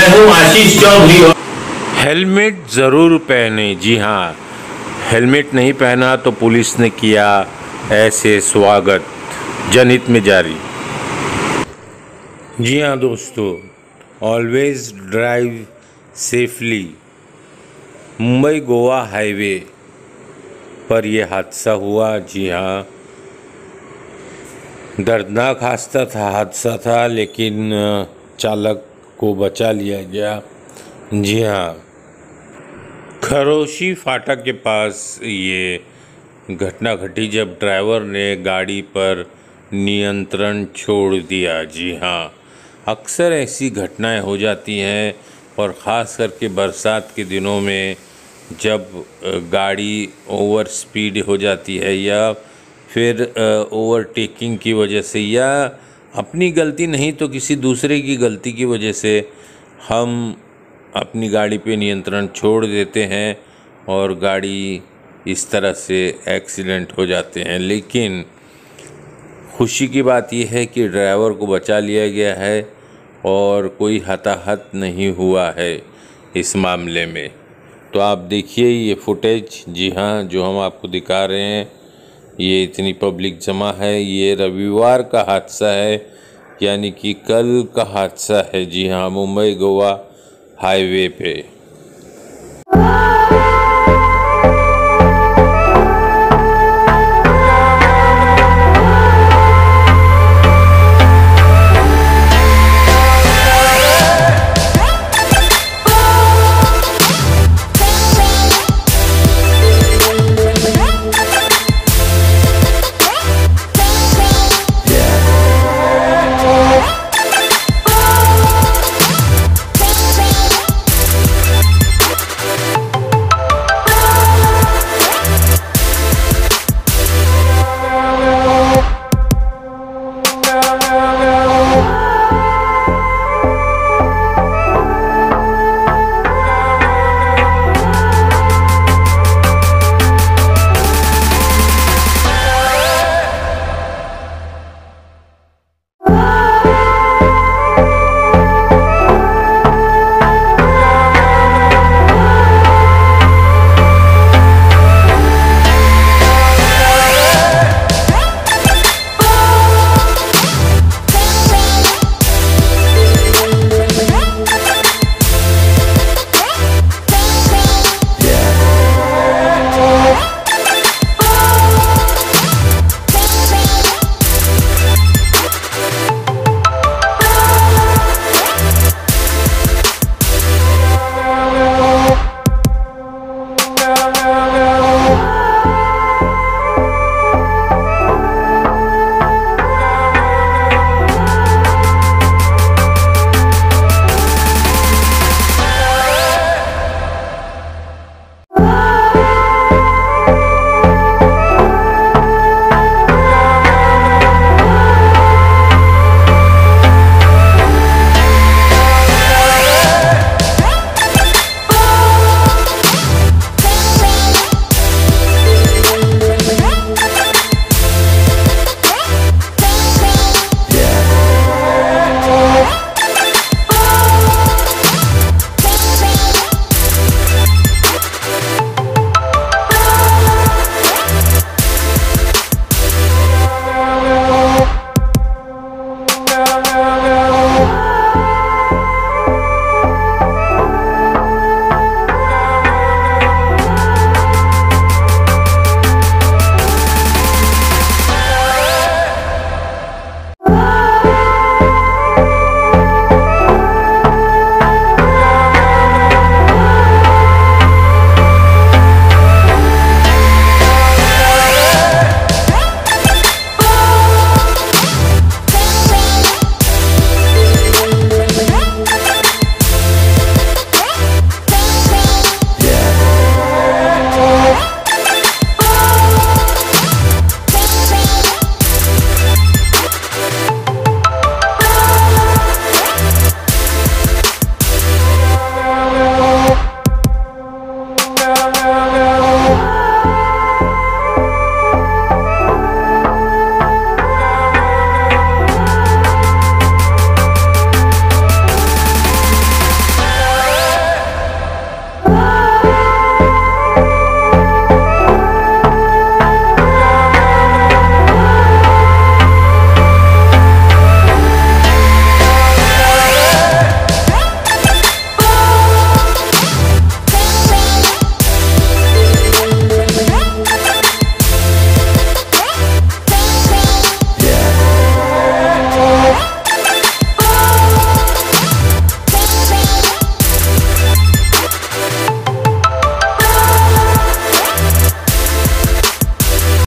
मैं हूं आशीष चौधरी। हेलमेट ज़रूर पहने। जी हाँ, हेलमेट नहीं पहना तो पुलिस ने किया ऐसे स्वागत। जनहित में जारी। जी हाँ दोस्तों, always drive safely. Mumbai Goa highway पर यह हादसा हुआ। जी हाँ, दर्दनाक हादसा था, लेकिन चालक को बचा लिया गया। जी हाँ, खरोशी फाटक के पास ये घटना घटी जब ड्राइवर ने गाड़ी पर नियंत्रण छोड़ दिया। जी हाँ, अक्सर ऐसी घटनाएं हो जाती हैं, और ख़ास करके बरसात के दिनों में जब गाड़ी ओवर स्पीड हो जाती है या फिर ओवरटेकिंग की वजह से, या अपनी गलती नहीं तो किसी दूसरे की गलती की वजह से हम अपनी गाड़ी पे नियंत्रण छोड़ देते हैं और गाड़ी इस तरह से एक्सीडेंट हो जाते हैं। लेकिन खुशी की बात यह है कि ड्राइवर को बचा लिया गया है और कोई हताहत नहीं हुआ है इस मामले में। तो आप देखिए ये फुटेज। जी हाँ, जो हम आपको दिखा रहे हैं, ये इतनी पब्लिक जमा है। ये रविवार का हादसा है, यानी कि कल का हादसा है। जी हाँ, मुंबई गोवा हाईवे पे।